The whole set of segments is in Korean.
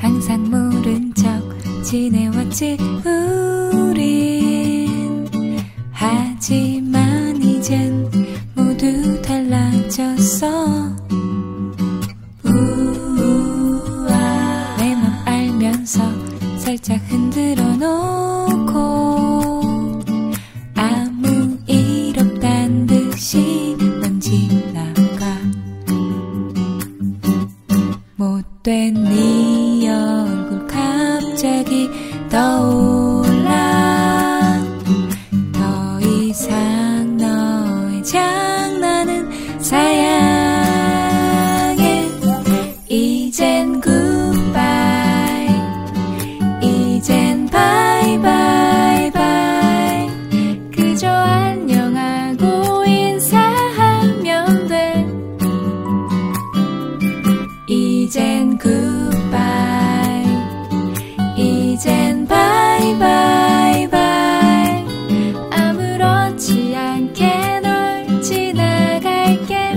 항상 모른 척 지내왔지 우린. 하지만 이젠 모두 달라졌어. 내 맘 알면서 살짝 흔들어 놓고 아무 일 없단 듯이 넌 지나가. 못된 네 얼굴 갑자기 떠올라. 더 이상 너의 장난은 사양해. 이젠 굿바이, 이젠 바이바이바이. 그저 안녕하고 인사하면 돼. 이젠 굿바이, 이젠 바이바이바이. 아무렇지 않게 널 지나갈게.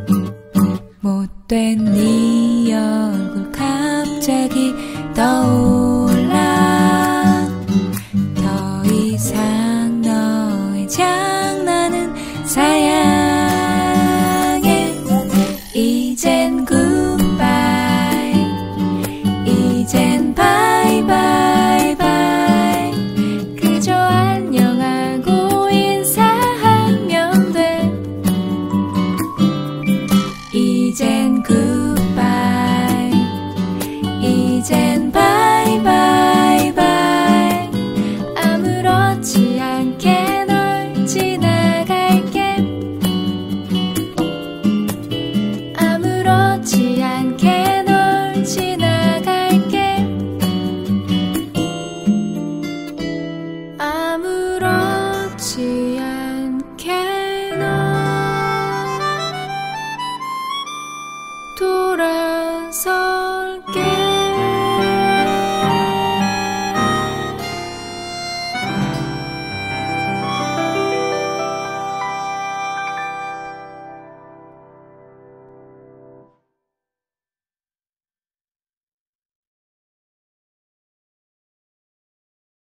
못된 네 얼굴 갑자기 떠올라.